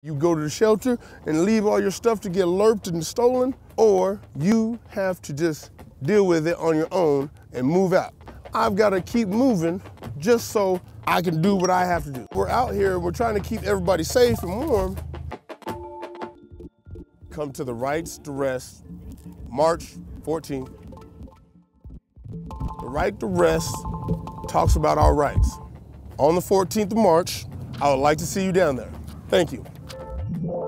You go to the shelter and leave all your stuff to get lurped and stolen, or you have to just deal with it on your own and move out. I've got to keep moving just so I can do what I have to do. We're out here, we're trying to keep everybody safe and warm. Come to the Rights to Rest, March 14th. The Right to Rest talks about our rights. On the 14th of March, I would like to see you down there. Thank you.